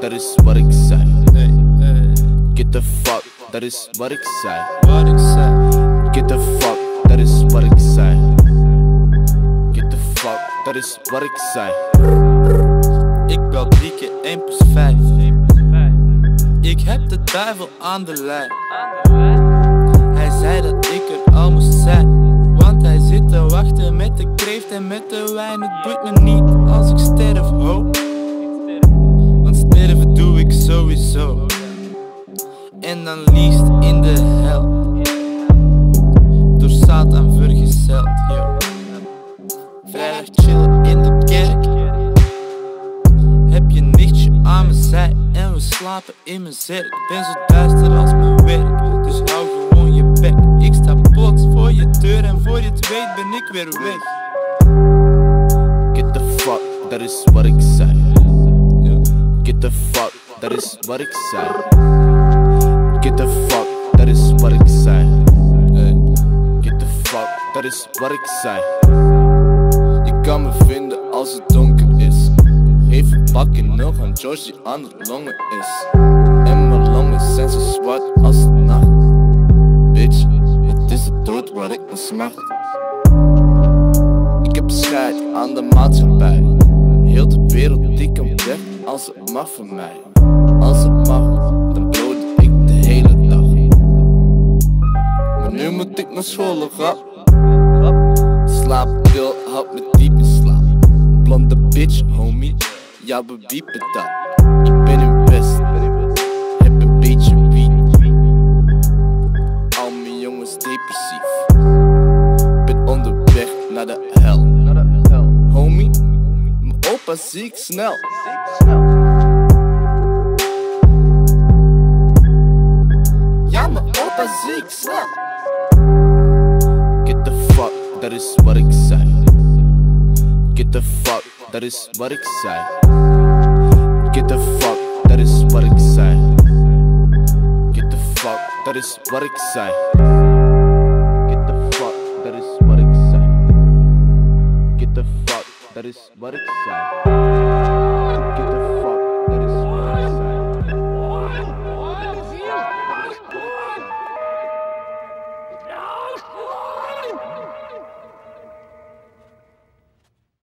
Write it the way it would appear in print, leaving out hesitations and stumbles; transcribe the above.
dat is wat ik zei. Get the fuck, dat is wat ik zei. Get the fuck, dat is wat ik zei. Get the fuck, dat is wat ik zei. Ik bel 3 keer 1 plus 5. Ik heb de duivel aan de lijn. Hij zei dat ik er al moest zijn, want hij zit te wachten met de kreeft en met de wijn. Het boeit me niet als ik sterf, ho. Want sterven doe ik sowieso. En dan liefst in de hel, door Satan vergezeld, yo. Vrijdag chillen in de kerk, heb je nichtje aan mijn zij en we slapen in mijn zerk. Ik ben zo duister als mijn werk, dus hou gewoon je bek. Ik sta plots voor je deur en voor je het weet ben ik weer weg. Get the fuck, dat is wat ik zei. Get the fuck, dat is wat ik zei. Get the fuck, dat is wat ik zei. Get the fuck, dat is wat ik zei. Je kan me vinden als het donker is. Geef een pakje nog aan George die aan het longen is. En mijn longen zijn zo zwart als de nacht. Bitch, het is de dood waar ik naar smacht. Ik heb scheid aan de maatschappij. Heel de wereld die kan weg als het mag voor mij. Als het mag, dan bloot ik de hele dag. Maar nu moet ik naar school, grap. Slaapdeel houdt me diep in slaap. Blonde bitch, homie, ja we wiepen dat. Ik ben in best, heb een beetje wiet. Al mijn jongens depressief. Ben onderweg naar de hel. Homie, mijn opa zie ik snel. Ja, mijn opa zie ik snel. Get the fuck, dat is wat ik zei. Get the fuck, dat is wat ik zei. Get the fuck, dat is wat ik zei. Get the fuck, dat is wat ik zei. Get the fuck, dat is wat ik zei. Get the fuck, dat is wat ik zei.